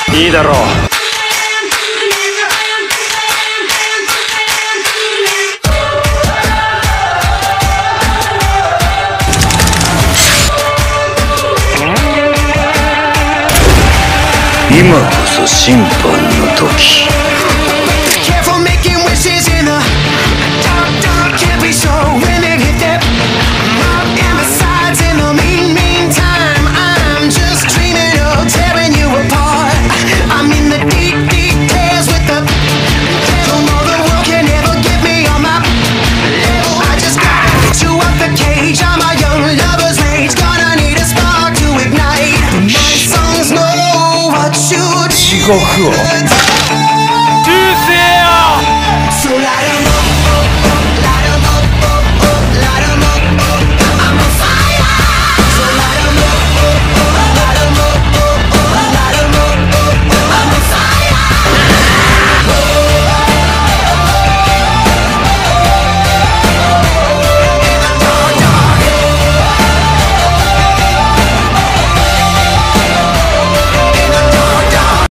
いいだろう。 今こそ審判の時。 地獄を